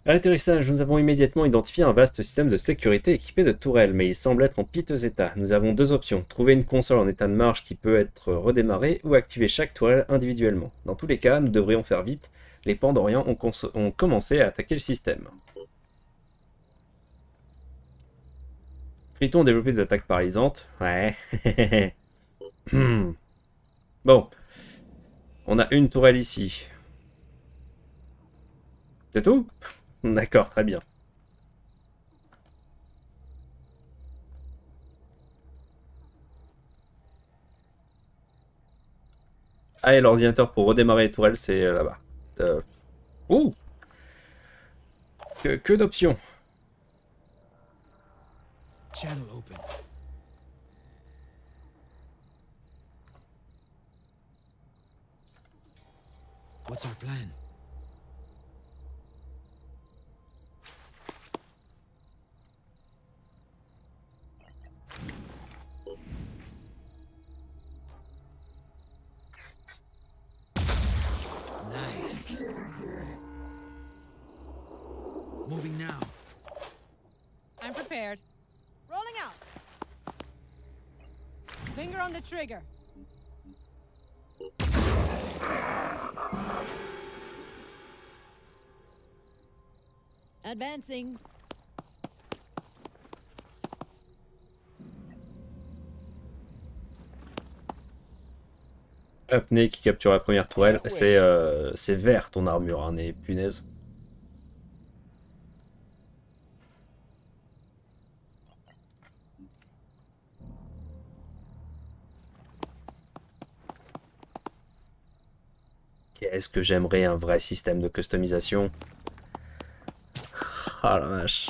À l'atterrissage, nous avons immédiatement identifié un vaste système de sécurité équipé de tourelles, mais il semble être en piteux état. Nous avons deux options, trouver une console en état de marche qui peut être redémarrée ou activer chaque tourelle individuellement. Dans tous les cas, nous devrions faire vite. Les Pandorians ont commencé à attaquer le système. Triton a développé des attaques paralysantes. Ouais. Bon, on a une tourelle ici. C'est tout? D'accord, très bien. Ah, et l'ordinateur pour redémarrer les tourelles, c'est là-bas. Euh... Ouh, que d'options. Channel open. What's our plan? Nice. Moving now. I'm prepared. Rolling out. Finger on the trigger. Advancing. Apnée qui capture la première tourelle. C'est vert ton armure, hein, et punaise. Qu'est-ce que j'aimerais un vrai système de customisation. Ah la vache.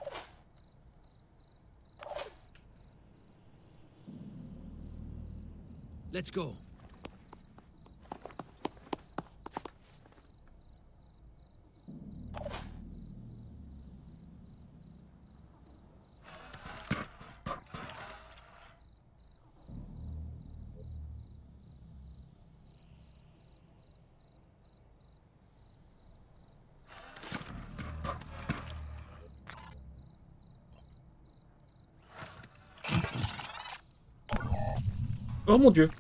Let's go. Oh mon dieu.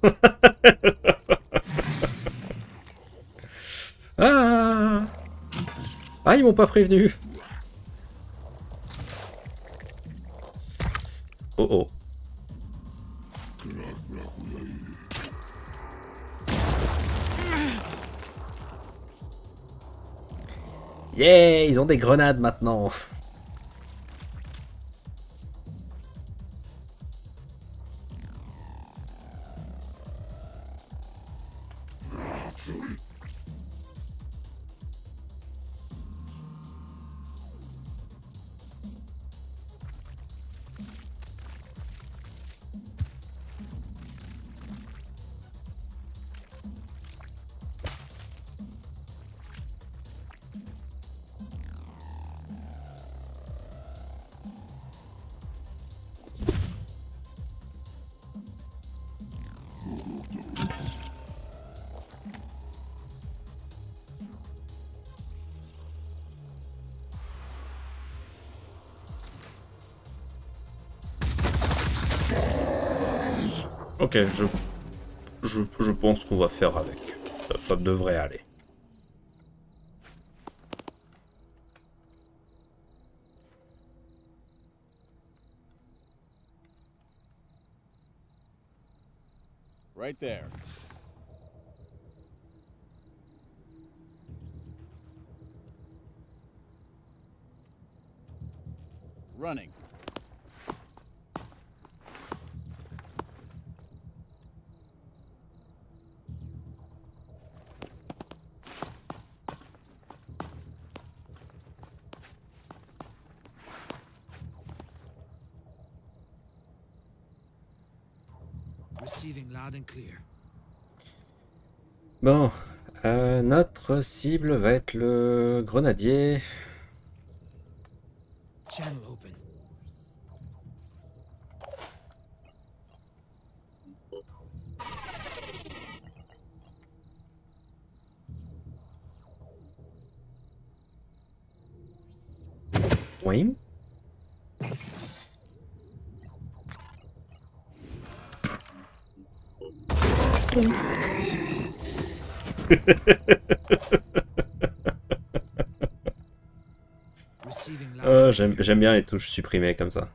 Ah, ah, ils m'ont pas prévenu. Oh oh. Yeah, ils ont des grenades maintenant. Ok, je pense qu'on va faire avec. Ça devrait aller. Right there. Running. Receiving loud and clear. Bon, notre cible va être le grenadier. Channel open. Oui. Receiving loud and clear. J'aime bien les touches supprimées comme ça.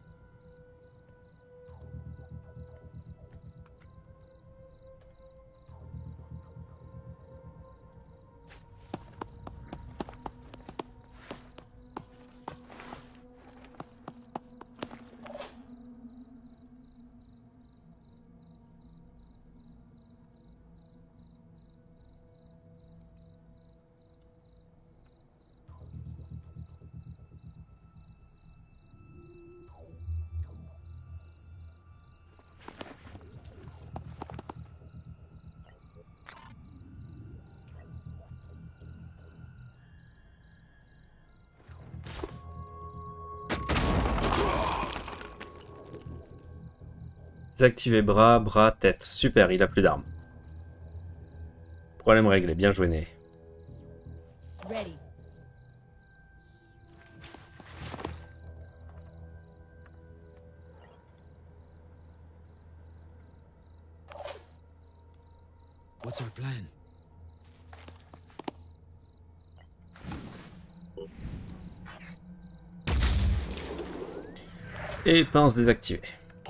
Désactiver bras, bras, tête. Super, il a plus d'armes. Problème réglé, bien joué Né. Ready. What's our plan? Et pince désactivée.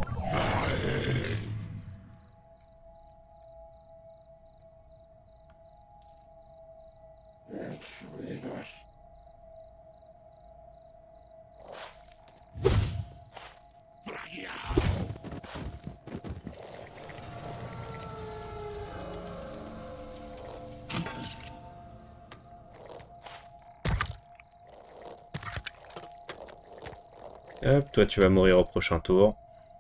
Hop, toi tu vas mourir au prochain tour.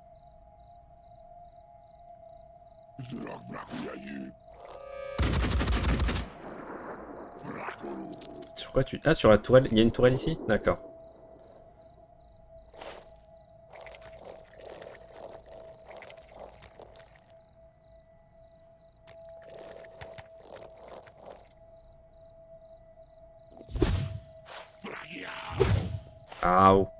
Sur quoi tu... Ah, sur la tourelle. Il y a une tourelle ici? D'accord. Aouh.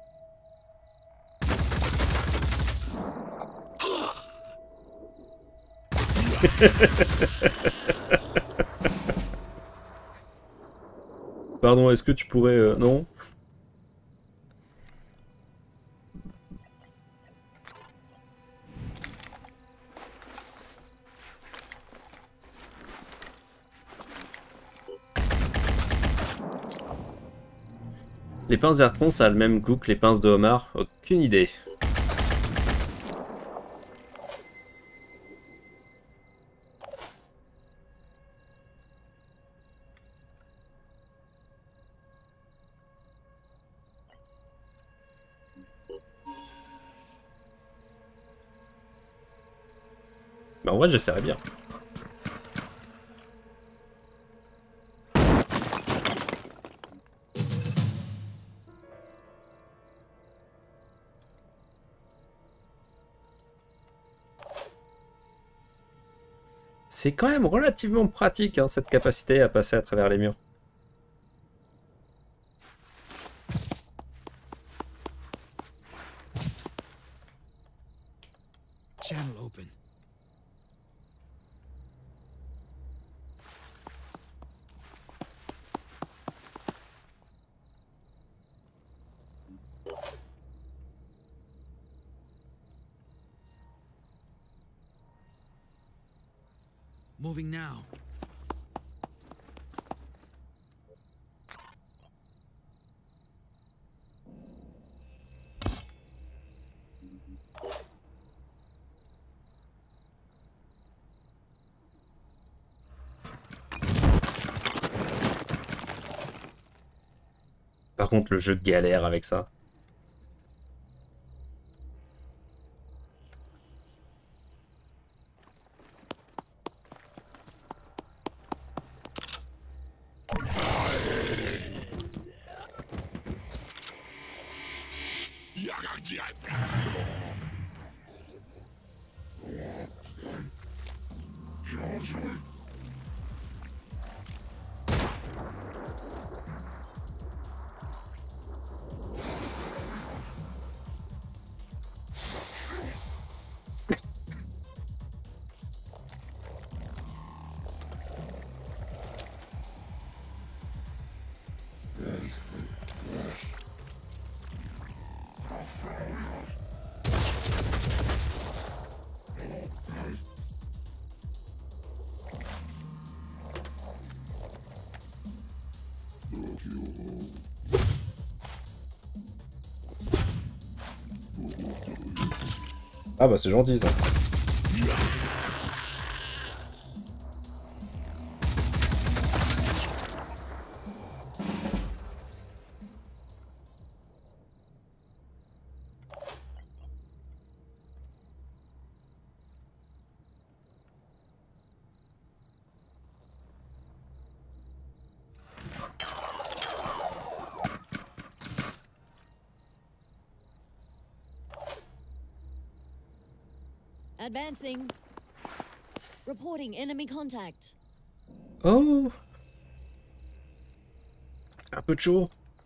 Pardon, est-ce que tu pourrais... non? Les pinces d'Artron, ça a le même goût que les pinces de homard? Aucune idée. Bah en vrai, j'essaierais bien. C'est quand même relativement pratique, hein, cette capacité à passer à travers les murs. Channel open. Moving now. Par contre, le jeu galère avec ça. Ah bah c'est gentil ça. Advancing. Reporting enemy contact. Oh, un peu de chaud.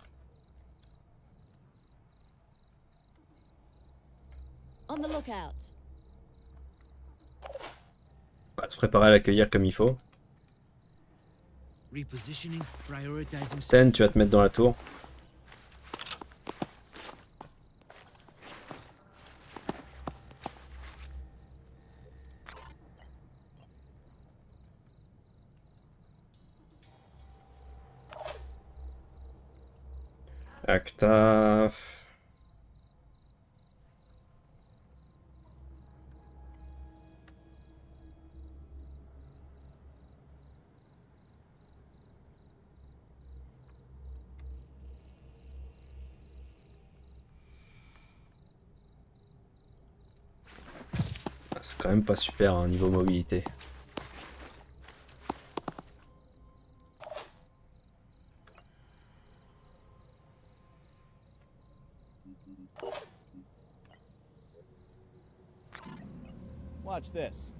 On the lookout. On va se préparer à l'accueillir comme il faut. Repositioning, prioritizing. Sen, tu vas te mettre dans la tour. Acta. C'est quand même pas super hein, niveau mobilité. Watch this.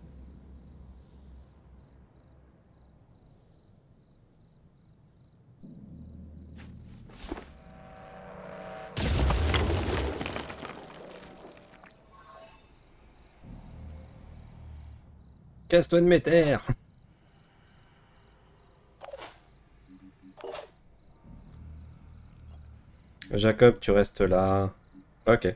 Casse-toi de mes terres. Jacob, tu restes là. Ok.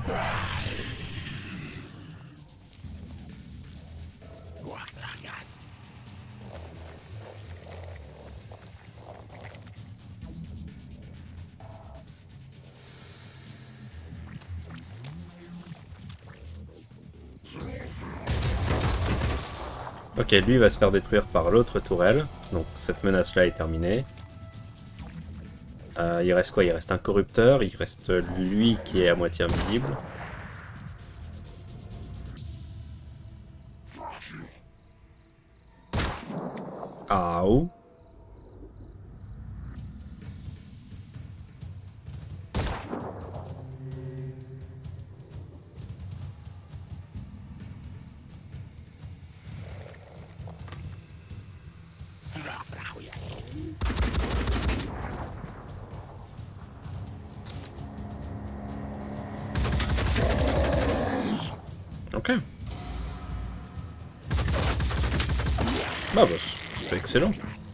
Ok, lui va se faire détruire par l'autre tourelle. Donc cette menace-là est terminée. Il reste quoi? Il reste un corrupteur. Il reste lui qui est à moitié invisible. Ah ou. Ok. Bah, c'est excellent.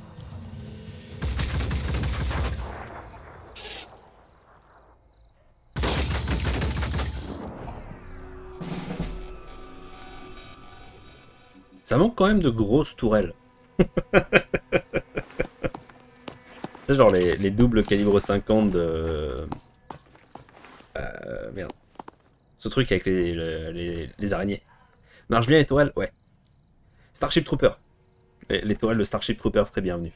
Ça manque quand même de grosses tourelles. C'est genre les doubles calibre 50 de... merde. Ce truc avec les araignées. Marche bien les tourelles? Ouais. Starship Trooper. Les tourelles de Starship Trooper, très bienvenue.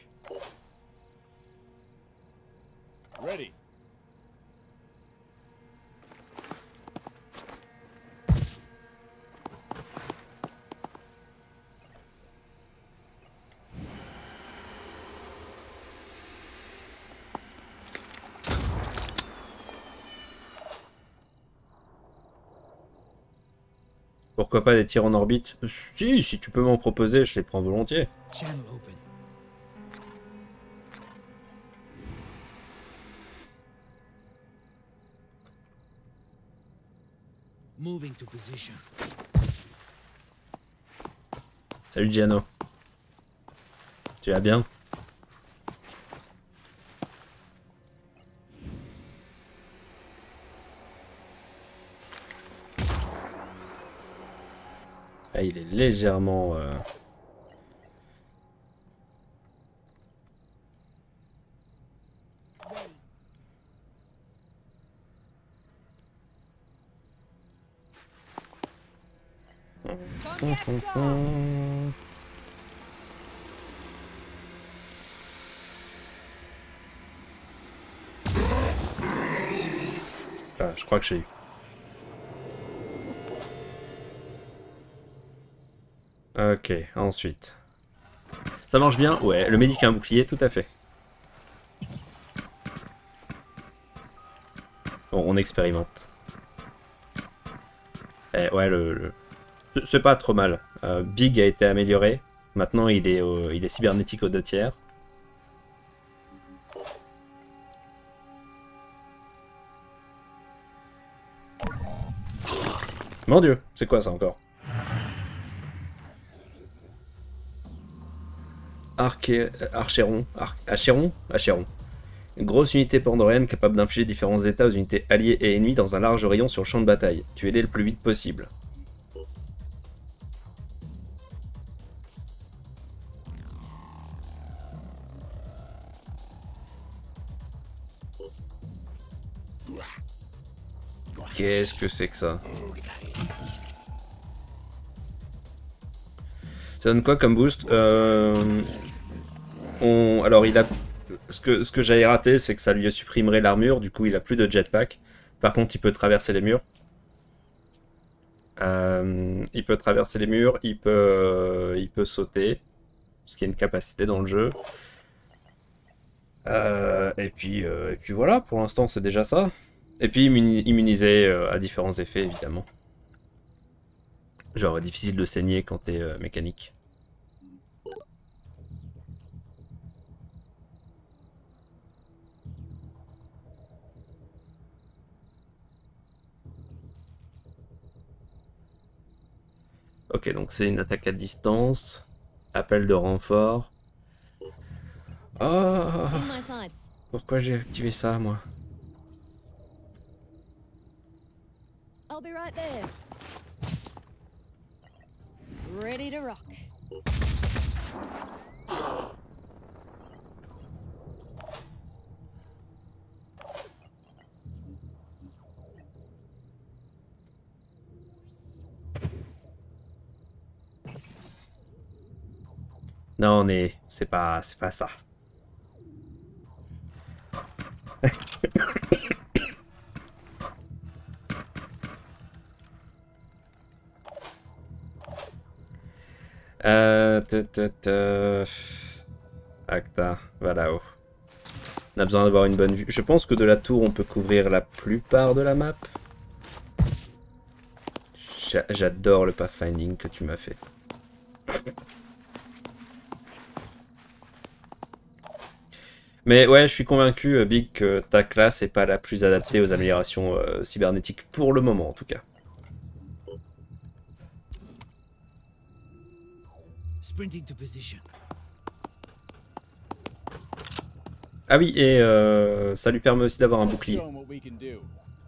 Ready. Pourquoi pas des tirs en orbite? Si tu peux m'en proposer, je les prends volontiers. Channel open. Moving to position. Salut Giano. Tu vas bien? Ah, il est légèrement... Ah, je crois que j'ai eu. Ok, ensuite. Ça marche bien? Ouais, le médic a un bouclier, tout à fait. Bon, on expérimente. Eh, ouais, c'est pas trop mal. Big a été amélioré. Maintenant, il est cybernétique aux 2/3. Mon Dieu, c'est quoi ça encore? Archéron. Achéron? Achéron. Une grosse unité pandorienne capable d'infliger différents états aux unités alliées et ennemies dans un large rayon sur le champ de bataille. Tuez-les le plus vite possible. Qu'est-ce que c'est que ça? Ça donne quoi comme boost? Alors il a... Ce que j'avais raté, c'est que ça lui supprimerait l'armure, du coup il a plus de jetpack. Par contre il peut traverser les murs. Il peut traverser les murs, il peut sauter, ce qui est une capacité dans le jeu. Et puis voilà, pour l'instant c'est déjà ça. Et puis immunisé à différents effets évidemment. Genre difficile de saigner quand t'es mécanique. Ok, donc c'est une attaque à distance. Appel de renfort. Oh, In my sights. pourquoi j'ai activé ça, moi? I'll be right there. Ready to rock. Non, mais c'est pas ça. Euh... te, te, te. Acta, va là-haut. On a besoin d'avoir une bonne vue. Je pense que de la tour, on peut couvrir la plupart de la map. J'adore le pathfinding que tu m'as fait. Mais ouais, je suis convaincu, Big, que ta classe n'est pas la plus adaptée aux améliorations cybernétiques pour le moment, en tout cas. Sprinting to position. Ah oui, et ça lui permet aussi d'avoir un bouclier. Show 'em what we can do.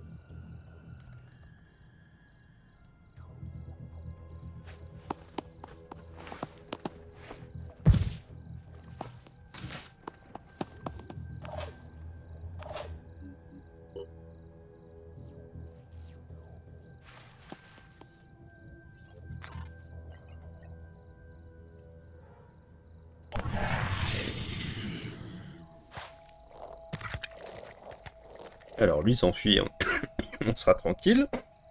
Alors lui s'enfuit, on sera tranquille.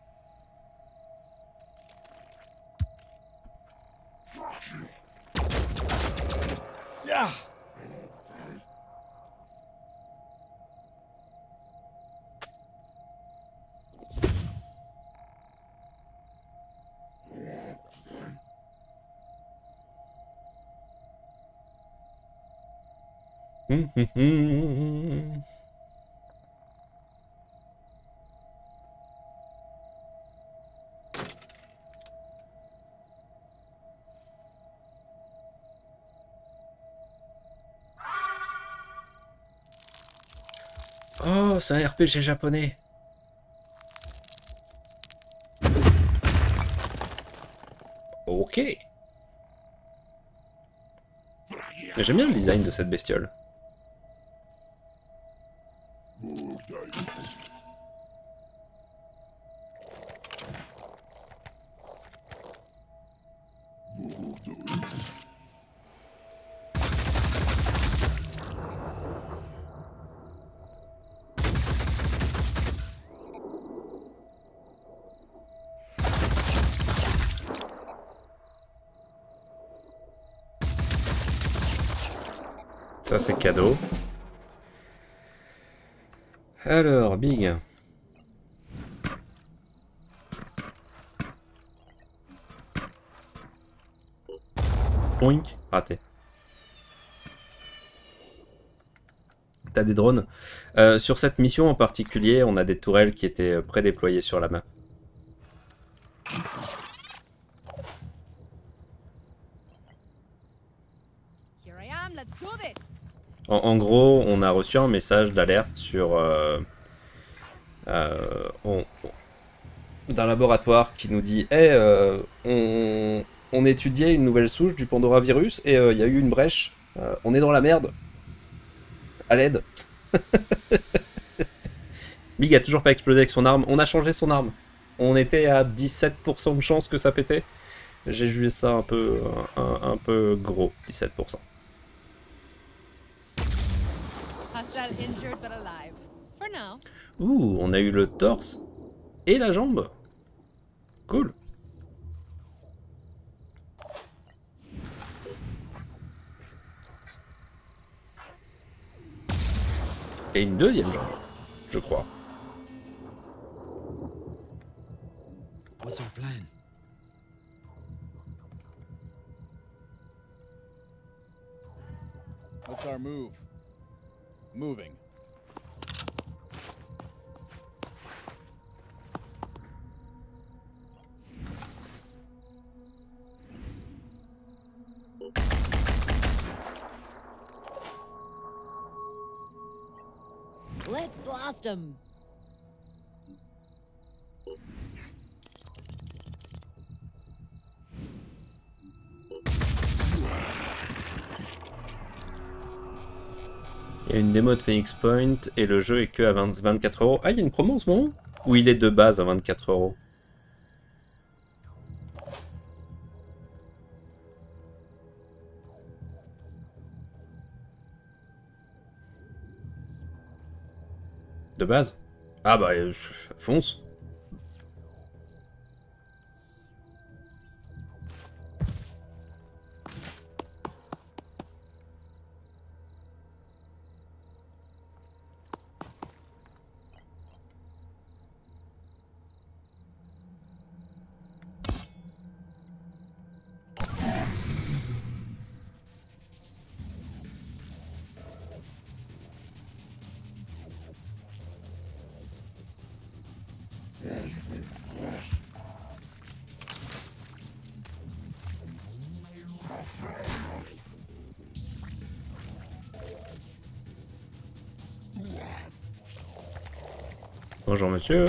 Ah! Oh, c'est un RPG japonais. Ok. J'aime bien le design de cette bestiole. Ça c'est cadeau. Alors, Big. Oink, raté. T'as des drones. Sur cette mission en particulier, on a des tourelles qui étaient prédéployées sur la map. En gros, on a reçu un message d'alerte sur d'un laboratoire qui nous dit hey, on étudiait une nouvelle souche du Pandoravirus et il y a eu une brèche. On est dans la merde. À l'aide. Big a toujours pas explosé avec son arme. On a changé son arme. On était à 17% de chance que ça pétait. J'ai jugé ça un peu gros, 17%. Ouh, on a eu le torse et la jambe. Cool. Et une deuxième jambe, je crois. What's our plan? What's our move? Moving. Let's blast him. Il y a une démo de Phoenix Point et le jeu est que à 24 €. Ah, il y a une promo en ce moment? Ou il est de base à 24 €? De base? Ah bah, fonce. Bonjour monsieur.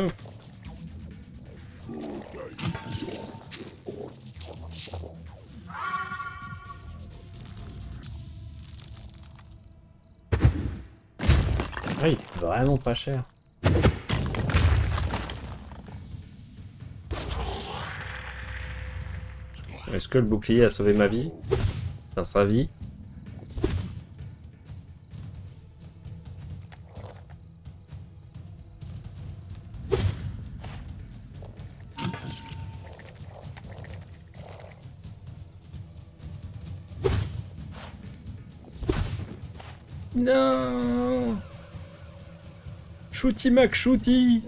Oui, vraiment pas cher. Est-ce que le bouclier a sauvé ma vie? Enfin, sa vie? Non! Shooty Mac Shooty!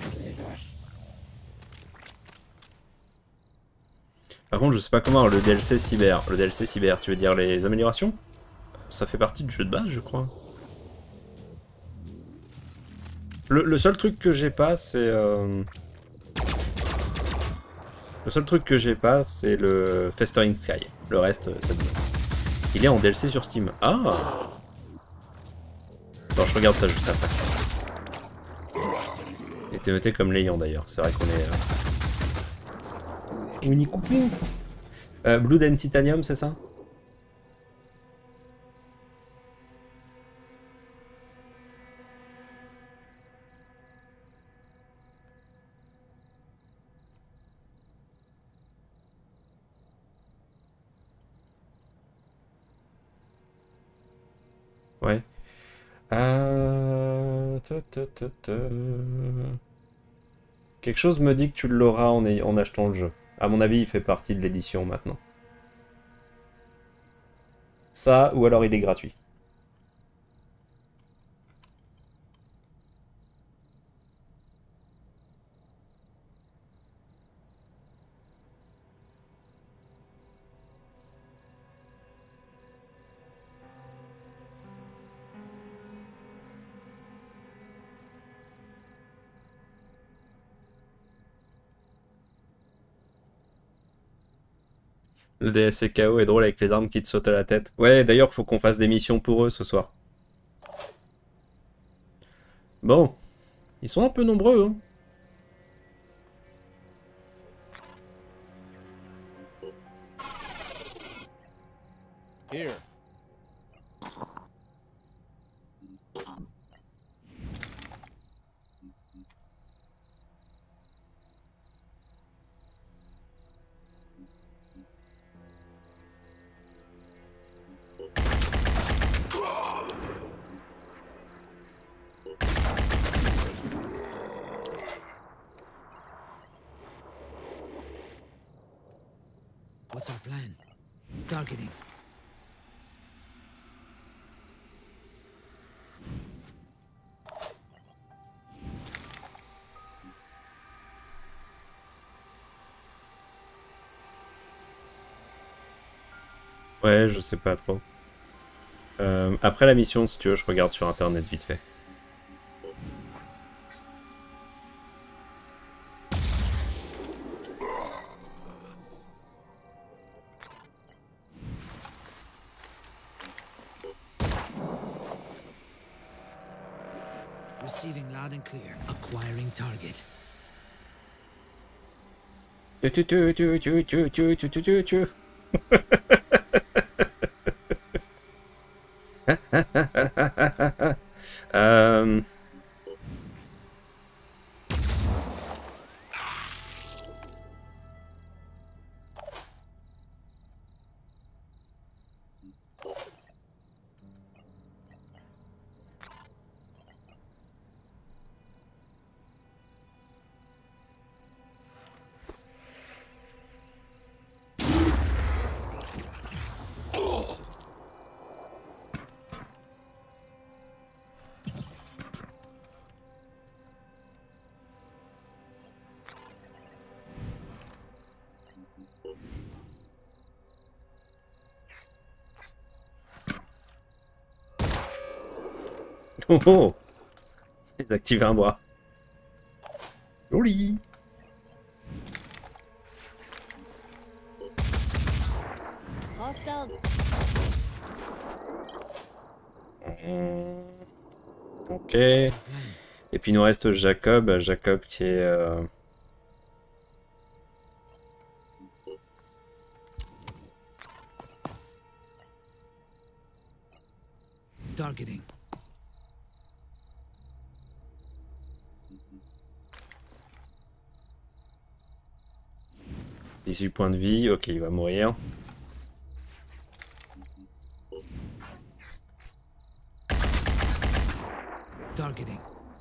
Par contre, je sais pas comment le DLC cyber. Le DLC cyber, tu veux dire les améliorations? Ça fait partie du jeu de base, je crois. Le seul truc que j'ai pas, c'est... Le seul truc que j'ai pas, c'est le Festering Sky. Le reste, ça me... Il est en DLC sur Steam. Ah! Bon, je regarde ça juste après. Il était noté comme l'ayant d'ailleurs. C'est vrai qu'on est... Winnie Coupon. Blood and Titanium, c'est ça? Ouais. Quelque chose me dit que tu l'auras en achetant le jeu. À mon avis, il fait partie de l'édition maintenant. Ça, ou alors il est gratuit. Le DLC KO est drôle avec les armes qui te sautent à la tête. Ouais, d'ailleurs, faut qu'on fasse des missions pour eux ce soir. Bon, ils sont un peu nombreux, hein. Here. What's our plan? Targeting. Ouais, je sais pas trop. Après la mission, si tu veux, je regarde sur internet vite fait. Receiving loud and clear. Acquiring target. Euh... Oh oh! Désactiver un bras. Joli! Hostile. Ok. Et puis il nous reste Jacob. Jacob qui est... Targeting. 18 points de vie. Ok, il va mourir. Targeting.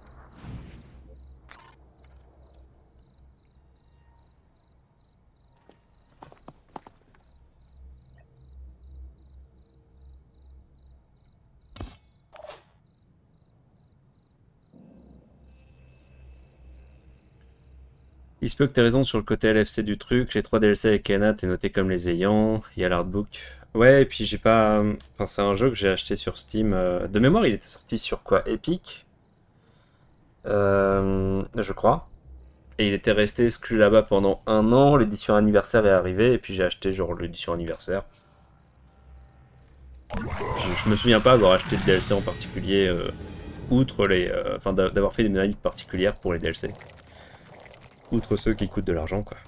Il se peut que t'aies raison sur le côté LFC du truc. Les 3 DLC avec Anna, t'es noté comme les ayants. Il y a l'artbook. Ouais, et puis j'ai pas... Enfin, c'est un jeu que j'ai acheté sur Steam. De mémoire, il était sorti sur quoi? Epic? Je crois. Et il était resté exclu là-bas pendant un an. L'édition anniversaire est arrivée. Et puis j'ai acheté genre l'édition anniversaire. Je me souviens pas avoir acheté de DLC en particulier. Outre les... Enfin, d'avoir fait des mécaniques particulières pour les DLC. Outre ceux qui coûtent de l'argent, quoi.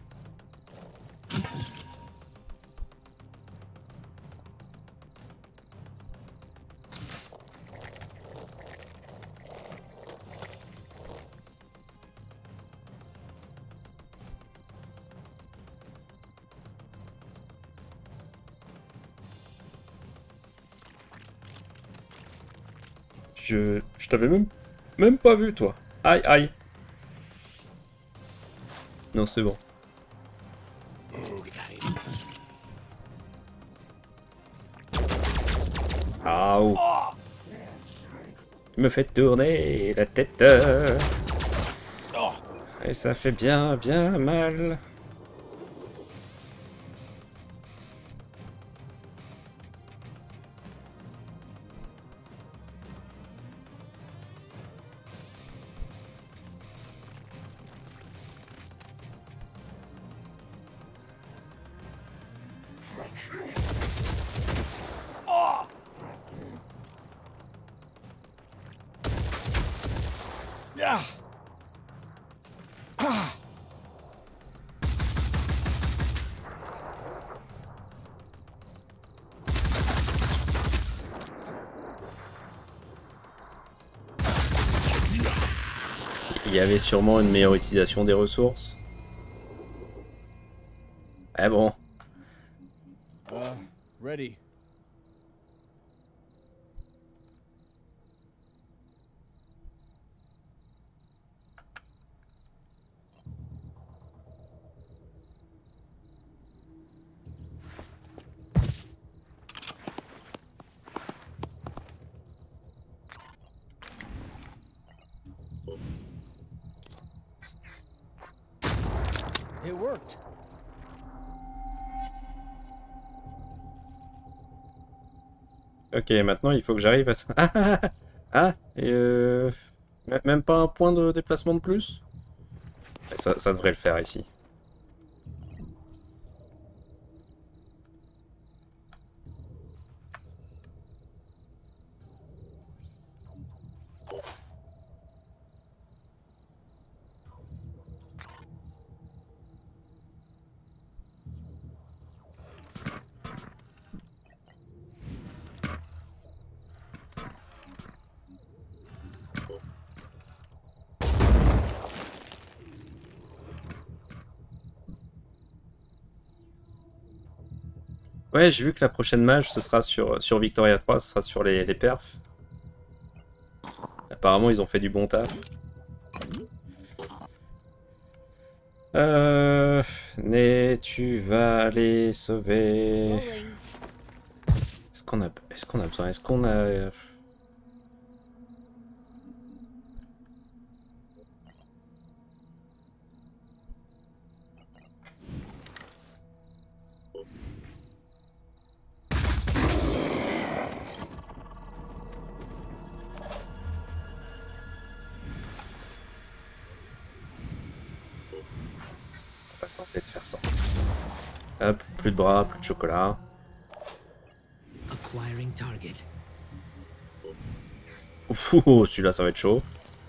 Je t'avais même pas vu, toi. Aïe, aïe. Non, c'est bon. Aouh. Tu me fais tourner la tête. Et ça fait bien mal. Il y avait sûrement une meilleure utilisation des ressources. Ah bon. Ready. It worked. Ok, maintenant il faut que j'arrive à... Ah, et même pas un point de déplacement de plus? Ça devrait le faire ici. Ouais, j'ai vu que la prochaine mage, ce sera sur Victoria 3, ce sera sur les perfs. Apparemment, ils ont fait du bon taf. Mais tu vas aller sauver... Rolling. Est-ce qu'on a besoin? Est-ce qu'on a... On va tenter de faire ça. Hop, plus de bras, plus de chocolat. Acquiring target. Ouf, celui-là, ça va être chaud.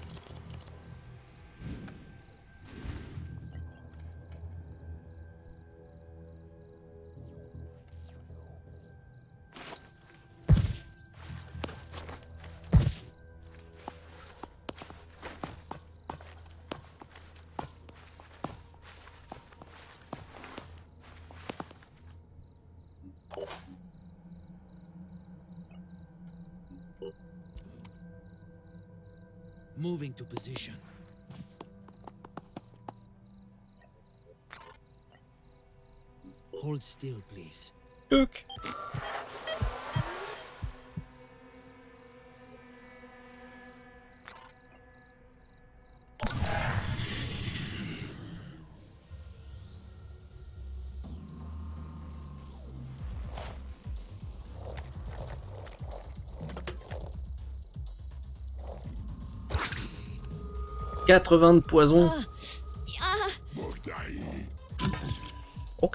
Moving to position. Hold still, please. Tuc. « 80 de poison. Ok.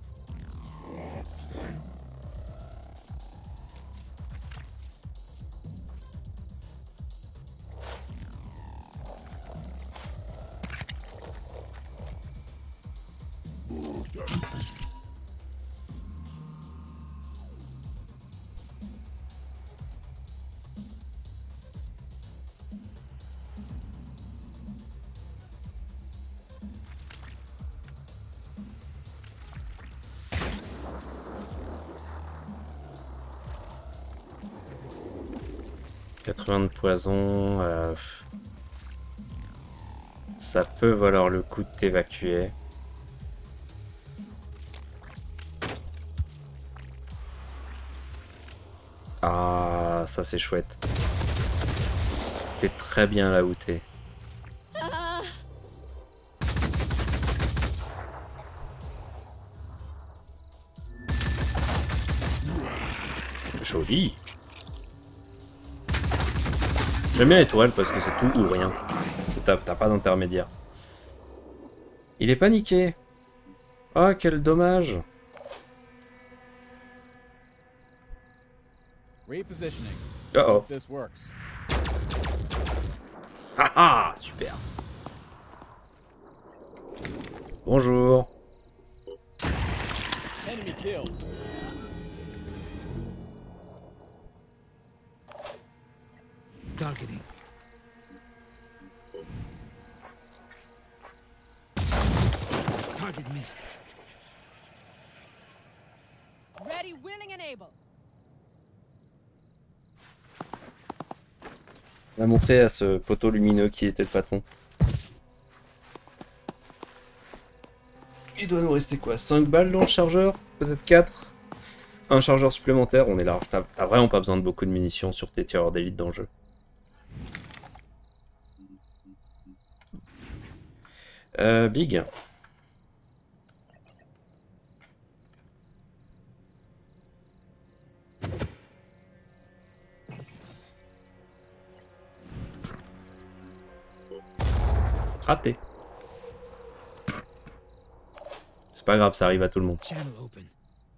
« 80 de poison, ça peut valoir le coup de t'évacuer. Ah, ça c'est chouette. T'es très bien là où t'es. Joli. J'aime bien l'étoile parce que c'est tout ou rien. T'as pas d'intermédiaire. Il est paniqué. Oh, quel dommage. Repositioning. Oh oh. This works. Ah ah, super. Bonjour. Enemy killed. Targeting. Target missed. Ready, willing, and able. On va montrer à ce poteau lumineux qui était le patron. Il doit nous rester quoi, 5 balles dans le chargeur? Peut-être 4? Un chargeur supplémentaire, on est large. T'as vraiment pas besoin de beaucoup de munitions sur tes tireurs d'élite dans le jeu. Big. Raté. C'est pas grave, ça arrive à tout le monde. Channel open.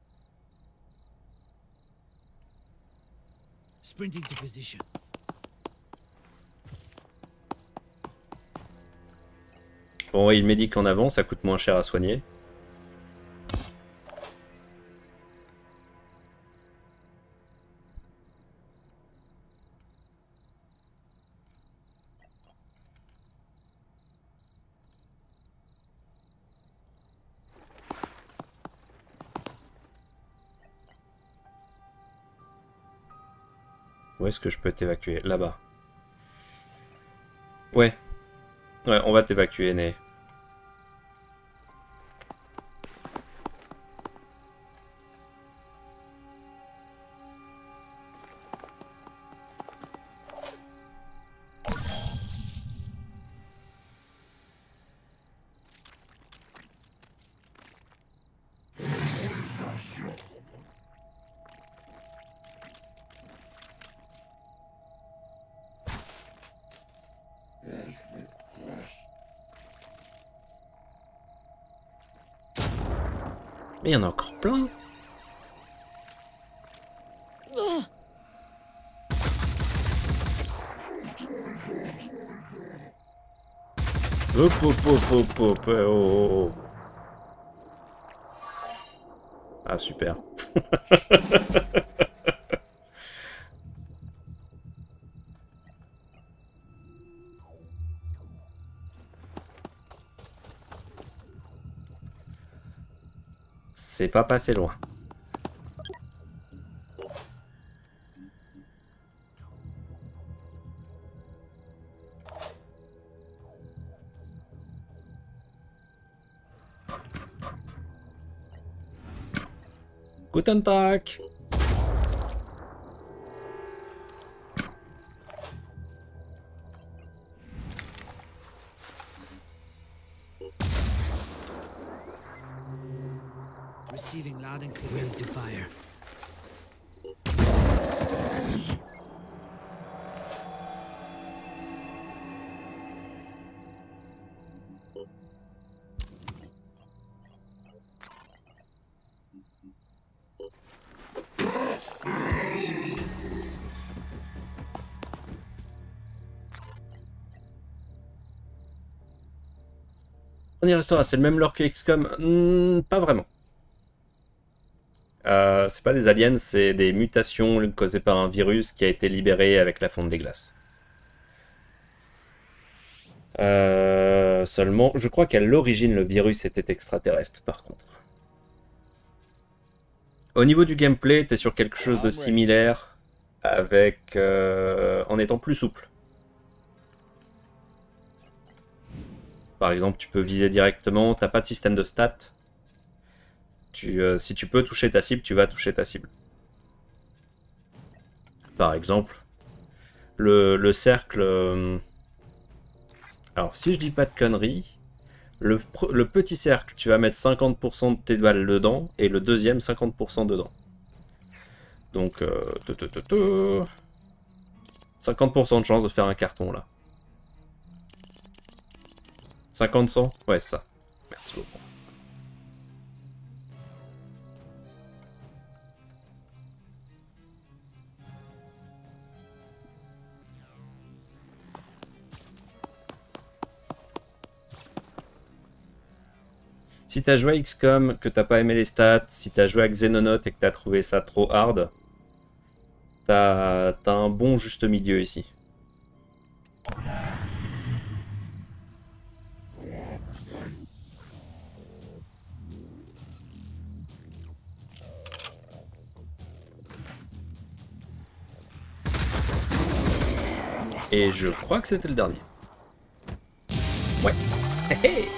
Sprinting to position. Bon, il médic en avant, ça coûte moins cher à soigner. Où est-ce que je peux t'évacuer? Là-bas. Ouais. Ouais, on va t'évacuer, Né. Mais il y en a encore plein. Hop, hop, hop, hop, hop, oh, oh, oh. Ah, super. C'est pas passé loin. Guten Tag. Receiving loud and clear. Ready to fire. On y restera, c'est le même lore que XCOM. Pas vraiment. C'est pas des aliens, c'est des mutations causées par un virus qui a été libéré avec la fonte des glaces. Seulement, je crois qu'à l'origine, le virus était extraterrestre, par contre. Au niveau du gameplay, t'es sur quelque chose de similaire, avec en étant plus souple. Par exemple, tu peux viser directement, t'as pas de système de stats. Si tu peux toucher ta cible, tu vas toucher ta cible. Par exemple, le cercle... alors, si je dis pas de conneries, le petit cercle, tu vas mettre 50% de tes balles dedans, et le deuxième, 50% dedans. Donc, 50% de chance de faire un carton, là. 50-100? Ouais, ça. Merci beaucoup. Si t'as joué à XCOM, que t'as pas aimé les stats, si t'as joué à Xenonaut et que t'as trouvé ça trop hard, t'as un bon juste milieu ici. Et je crois que c'était le dernier. Ouais. Hé hé.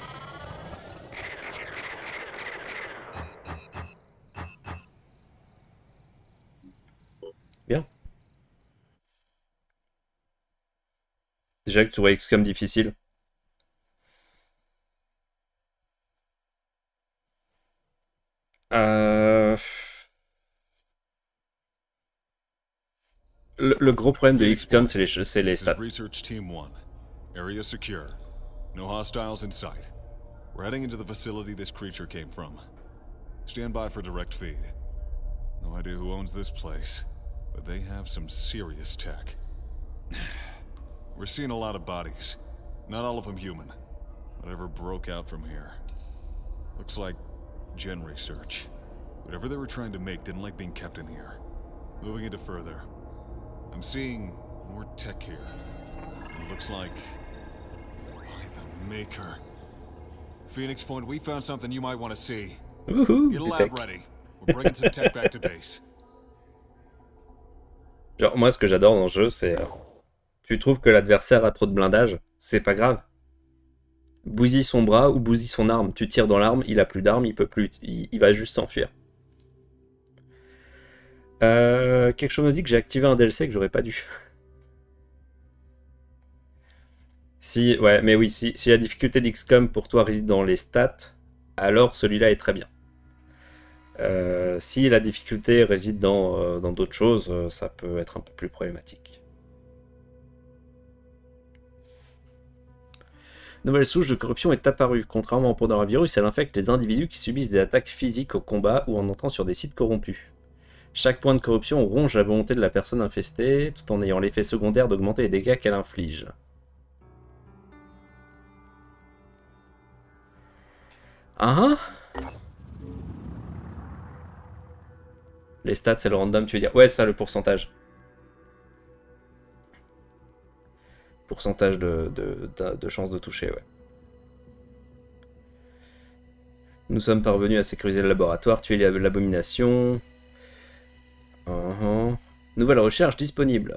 Bien. Déjà que tu vois XCOM difficile. Le gros problème de XCOM, c'est les stats. Research Team 1. Area secure. No hostiles in sight. We're heading into the facility this creature came from. Stand by for direct feed. No idea who owns this place, but they have some serious tech. We're seeing a lot of bodies. Not all of them human. Whatever broke out from here. Looks like gen research. Whatever they were trying to make didn't like being kept in here. Moving into further. I'm seeing more tech here. It looks like... by the Maker. Phoenix Point, we found something you might want to see. Wouhou, Get a des lab techs. ready. We're bringing some tech back to base. Genre, moi, ce que j'adore dans le jeu, c'est... tu trouves que l'adversaire a trop de blindage, c'est pas grave. Bousille son bras ou bousille son arme. Tu tires dans l'arme, il a plus d'arme, il peut plus... il va juste s'enfuir. Quelque chose me dit que j'ai activé un DLC que j'aurais pas dû. Si, ouais, mais oui, si la difficulté d'XCOM pour toi réside dans les stats, alors celui-là est très bien. Si la difficulté réside dans d'autres choses, ça peut être un peu plus problématique. Nouvelle souche de corruption est apparue. Contrairement au Pandora-virus, elle infecte les individus qui subissent des attaques physiques au combat ou en entrant sur des sites corrompus. Chaque point de corruption ronge la volonté de la personne infestée, tout en ayant l'effet secondaire d'augmenter les dégâts qu'elle inflige. Ah ah. Les stats, c'est le random, tu veux dire? Ouais, ça, le pourcentage. Pourcentage de chance de toucher, ouais. Nous sommes parvenus à sécuriser le laboratoire, tuer l'abomination. Nouvelle recherche disponible.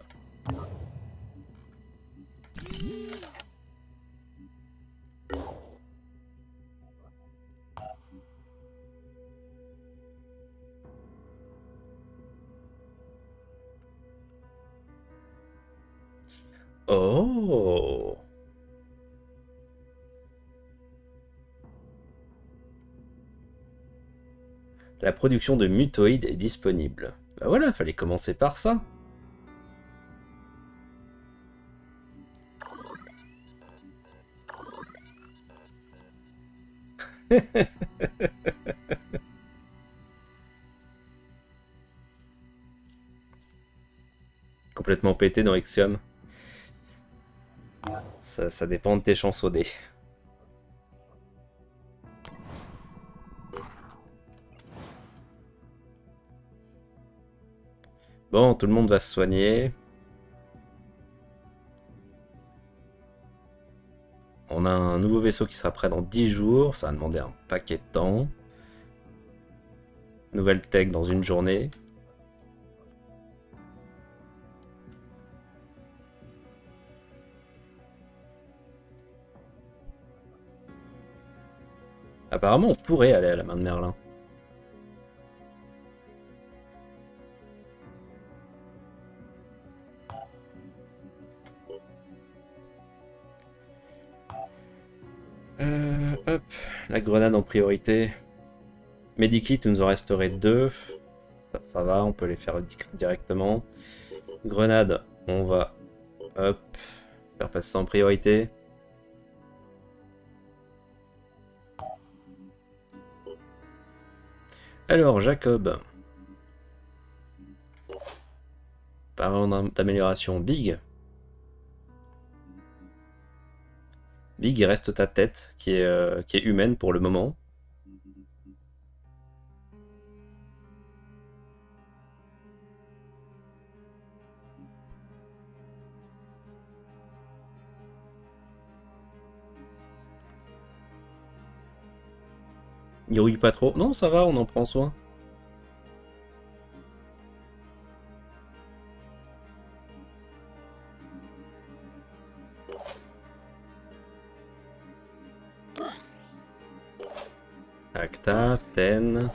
Oh. La production de mutoïdes est disponible. Bah voilà, fallait commencer par ça. Complètement pété dans XCOM. Ça dépend de tes chances au dé. Bon, tout le monde va se soigner. On a un nouveau vaisseau qui sera prêt dans 10 jours. Ça va demander un paquet de temps. Nouvelle tech dans une journée. Apparemment, on pourrait aller à la main de Merlin. Hop, la grenade en priorité. Medikit, il nous en resterait 2. Ça va, on peut les faire directement. Grenade, on va hop, faire passer ça en priorité. Alors, Jacob. Parlant d'amélioration, Big. Big, il reste ta tête, qui est humaine pour le moment. Il rouille pas trop. Non, ça va, on en prend soin. Acta, Ten.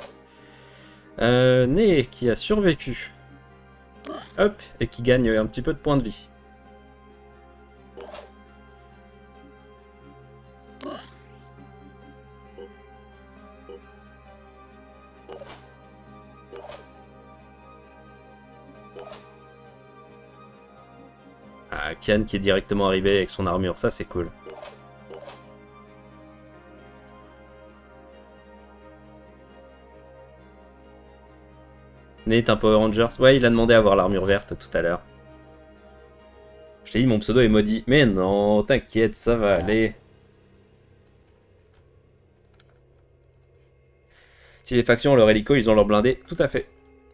Né qui a survécu. Hop, et qui gagne un petit peu de points de vie. Ah, Kian qui est directement arrivé avec son armure, ça c'est cool. Nate un Power Rangers. Ouais, il a demandé à avoir l'armure verte tout à l'heure. Je t'ai dit, mon pseudo est maudit. Mais non, t'inquiète, ça va aller. Si les factions ont leur hélico, ils ont leur blindé. Tout à fait.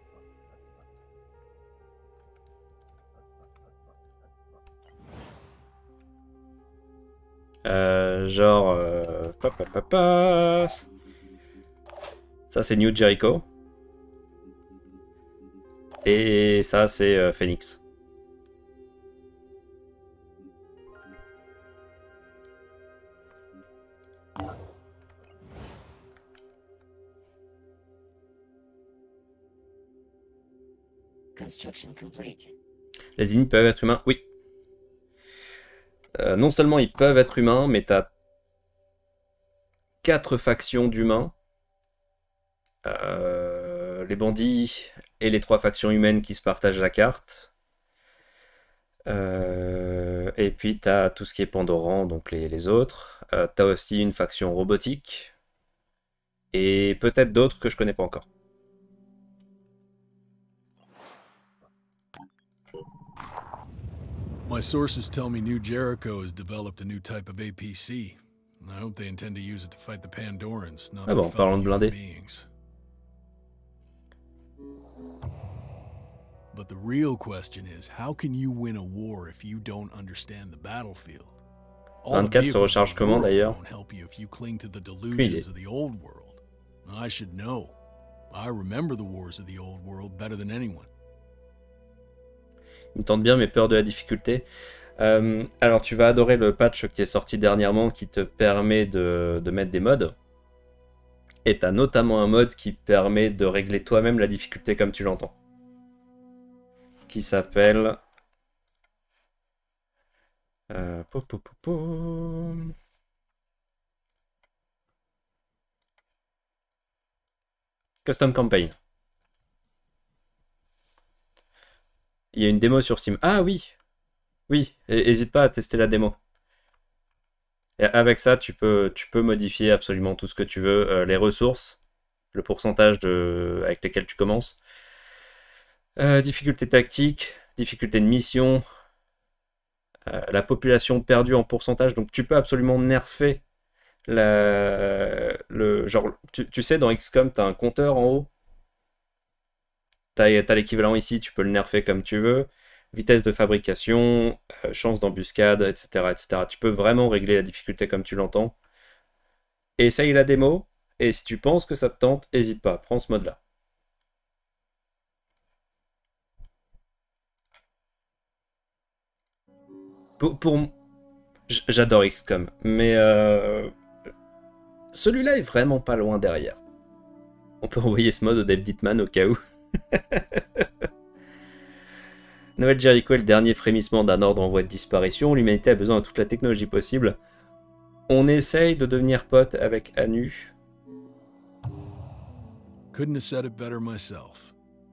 Genre... Ça, c'est New Jericho. Et ça, c'est Phoenix. Construction complete. Les ennemis peuvent être humains, oui. Non seulement ils peuvent être humains, mais t'as 4 factions d'humains. Les bandits et les 3 factions humaines qui se partagent la carte. Et puis t'as tout ce qui est Pandoran, donc les autres. T'as aussi une faction robotique. Et peut-être d'autres que je connais pas encore. My sources tell me New Jericho has developed a new type of APC. I hope they intend to use it to fight the Pandorans, not Ah bon, their parlons fellow de human blindés. beings. But the real question is, how can you win a war if you don't understand the battlefield? All the 24 se vehicles recharge in the comment world d'ailleurs? won't help you if you cling to the idée. delusions of the old world. I should know. I remember the wars of the old world better than anyone. Il me tente bien mes peurs de la difficulté. Alors tu vas adorer le patch qui est sorti dernièrement qui te permet de mettre des modes. Et tu as notamment un mode qui permet de régler toi-même la difficulté comme tu l'entends. Qui s'appelle... Custom Campaign. Il y a une démo sur Steam. Ah oui! Oui, n'hésite pas à tester la démo. Et avec ça, tu peux modifier absolument tout ce que tu veux. Les ressources, le pourcentage avec lesquels tu commences. Difficulté tactique, difficulté de mission. La population perdue en pourcentage. Donc tu peux absolument nerfer genre, tu sais, dans XCOM, tu as un compteur en haut. Tu as l'équivalent ici, tu peux le nerfer comme tu veux. Vitesse de fabrication, chance d'embuscade, etc., etc. Tu peux vraiment régler la difficulté comme tu l'entends. Essaye la démo, et si tu penses que ça te tente, n'hésite pas, prends ce mode-là. J'adore XCOM, mais celui-là est vraiment pas loin derrière. On peut envoyer ce mode au Dave Dittman au cas où. Noël Jericho est le dernier frémissement d'un ordre en voie de disparition. L'humanité a besoin de toute la technologie possible. On essaye de devenir pote avec Anu. Couldn't have said it better myself.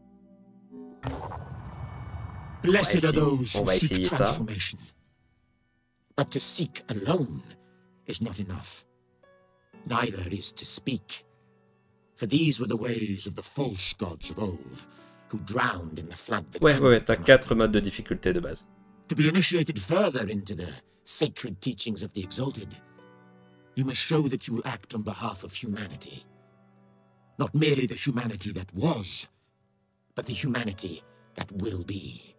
Blessed are those On who va seek essayer ça. transformation. But to seek alone is not enough. Neither is to speak. For these were the ways of the false gods of old, who drowned in the flood that Ouais, t'as commanded. 4 modes de difficulté de base. To be initiated further into the sacred teachings of the Exalted, you must show that you will act on behalf of humanity. Not merely the humanity that was, but the humanity that will be.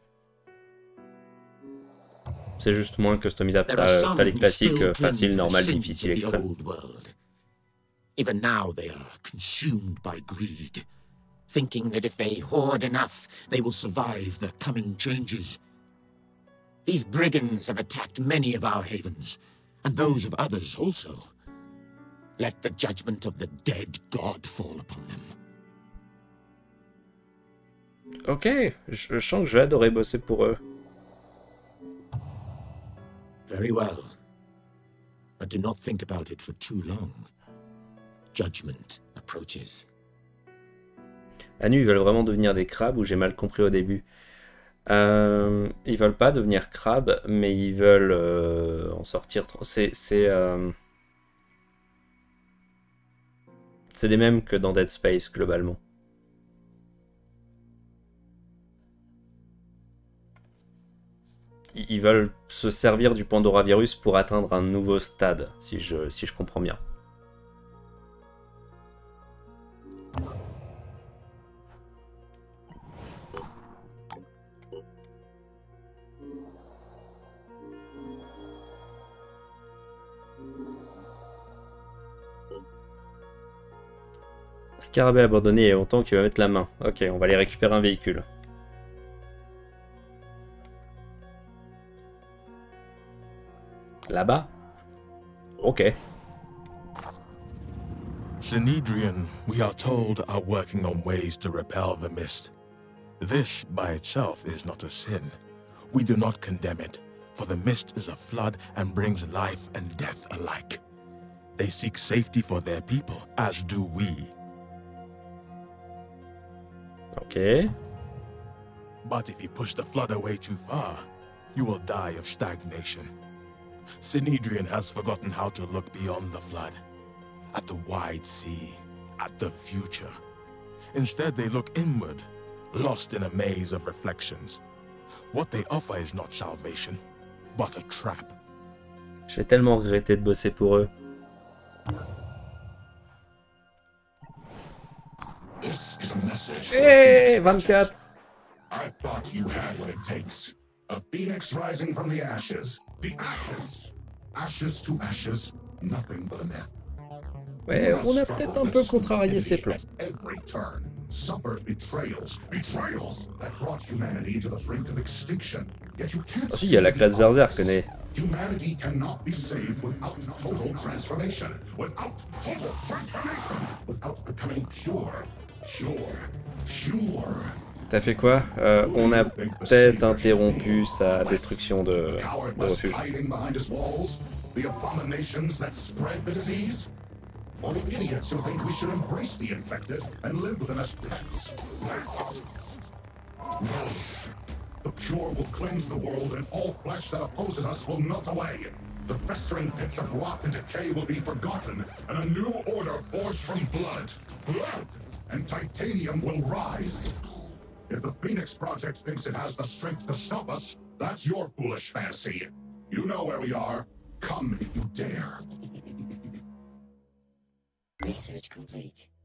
C'est juste moins customisable. There are T'as some les who classiques still cling facile, to the normal, sins difficile, of the extrême. old world. Even now they are consumed by greed, thinking that if they hoard enough, they will survive the coming changes. These brigands have attacked many of our havens, and those of others also. Let the judgment of the dead god fall upon them. Ok, je sens que je vais adorer bosser pour eux. Very well. But do not think about it for too long. Judgment approaches. Anu, ils veulent vraiment devenir des crabes ou j'ai mal compris au début? Ils veulent pas devenir crabes, mais ils veulent en sortir. C'est les mêmes que dans Dead Space, globalement. Ils veulent se servir du Pandora Virus pour atteindre un nouveau stade, si je comprends bien. Scarabée abandonné il y a longtemps qu'il va mettre la main. Ok, on va aller récupérer un véhicule. Là-bas? Ok. Synedrian, we are told, are working on ways to repel the mist. This, by itself, is not a sin. We do not condemn it, for the mist is a flood and brings life and death alike. They seek safety for their people, as do we. Ok. But if you push the flood away too far, you will die of stagnation. Synedrian has forgotten how to look beyond the flood, at the wide sea, at the future. Instead, they look inward, lost in a maze of reflections. What they offer is not salvation, but a trap. Je vais tellement regretter de bosser pour eux. This is a message. Hey, 24. I thought you had what it takes. A phoenix rising from the ashes. The ashes. Ashes to ashes. Nothing but a myth. Ouais, on a peut-être un peu contrarié ses plans. Every turn. Suffered betrayals. Betrayals that brought humanity to the brink of extinction. Yet you can't. Si, il y a la classe Berserk, connaît. Humanity cannot be saved without total transformation. Without total transformation. Without becoming pure. Pure. T'as fait quoi? On a peut-être interrompu sa destruction de refuge. The abominations that spread the disease? Or the idiots who think we should embrace the infected and live with them as pets? No. The pure will cleanse the world and all flesh that opposes us will melt away. The festering pits of rot and decay will be forgotten, and a new order forged from blood. Blood! And titanium will rise. If the Phoenix Project thinks it has the strength to stop us, that's your foolish fantasy. You know where we are. Come if you dare. Research complete.